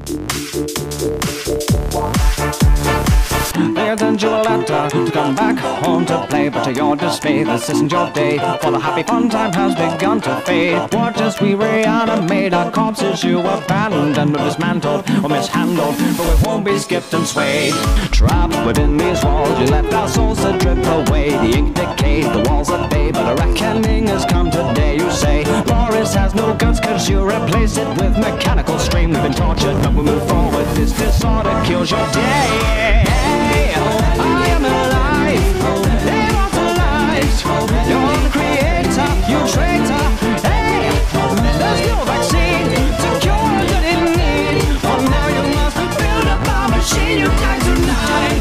They send you a letter to come back home to play, but to your dismay, this isn't your day, for the happy fun time has begun to fade. Watch as we reanimate our corpses you abandoned or dismantled or mishandled, but we won't be skipped and swayed. Trapped within these walls, you left our souls to drip away. The ink decayed, the walls are bay, but a reckoning has come today. You say Boris has no guts cause you replace it with mechanical stream. We've been tortured, but we move forward. This disorder kills your day. I am alive, immortalized. You're the creator, you traitor. Hey, there's no vaccine to cure what it needs. For now you must build up a machine. You die tonight.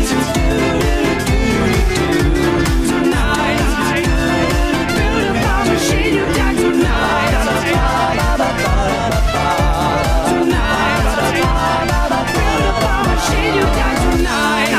Tonight, build up a machine. You die tonight. Tonight, build up a machine. You die tonight.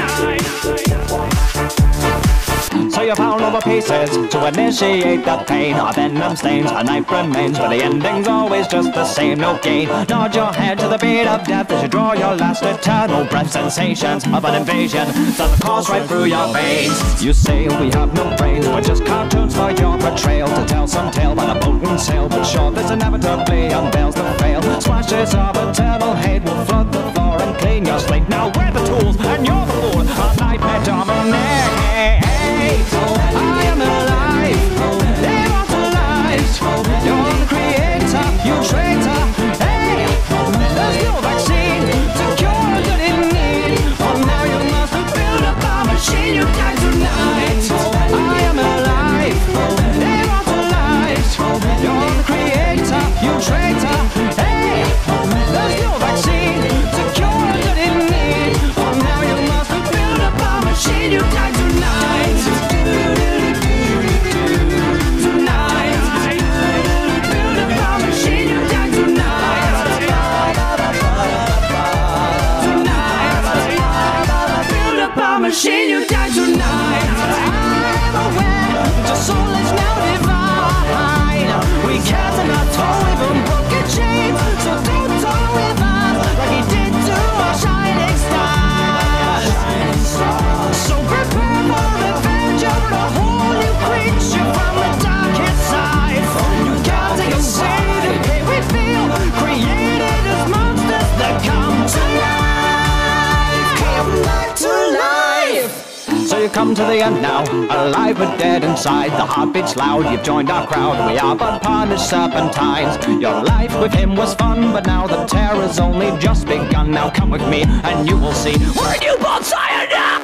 So you pound over pieces to initiate the pain. Our venom stains, our knife remains, but the ending's always just the same, no gain. Nod your head to the beat of death as you draw your last eternal breath. Sensations of an invasion start to course right through your veins. You say we have no brains, we're just cartoons for your portrayal, to tell some tale by the boat and sail. But sure, this inevitably unveils the fail. Splashes of eternal hate will flood the floor and clean your slate. Now we're the tools and you're the fool. Our nightmare dominate. I am alive, immortalized. You're the creator, you traitor. Hey, there's no vaccine to cure what it needs. For now you must build up a machine. You die tonight. I am alive, immortalized. You're the creator, you traitor. Hey, there's no vaccine to cure what it needs. For now you must build up a machine. You die tonight. Machine, you die tonight. I'm aware your soul is now divine. We can't not toll, even broke a chain. So don't toll with us like he did to our shining star. So prepare for revenge of a whole new creature from the darkest side. You gotta go say the way we feel, created as monsters that come to life. Come back to life. So you come to the end now, alive but dead inside. The heartbeat's loud, you've joined our crowd. We are but punished serpentines. Your life with him was fun, but now the terror's only just begun. Now come with me and you will see we're a newborn cyanide.